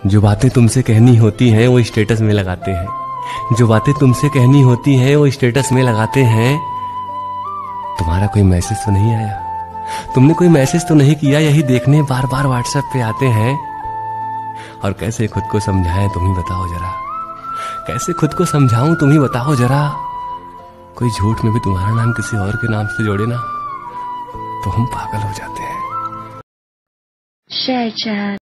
जो बातें तुमसे कहनी होती हैं वो स्टेटस में लगाते हैं। जो बातें तुमसे कहनी होती हैं वो स्टेटस में लगाते हैं। तुम्हारा कोई मैसेज तो नहीं आया, तुमने कोई मैसेज तो नहीं किया, यही देखने बार बार व्हाट्सएप पे आते हैं। और कैसे खुद को समझाएं तुम ही बताओ जरा, कैसे खुद को समझाऊं तुम ही बताओ जरा। कोई झूठ में भी तुम्हारा नाम किसी और के नाम से जोड़े ना तो हम पागल हो जाते हैं। Share chat.